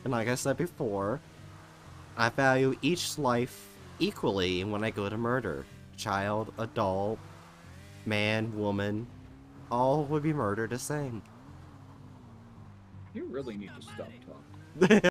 And like I said before, I value each life equally when I go to murder. Child, adult, man, woman, all would be murdered the same. You really need to stop talking.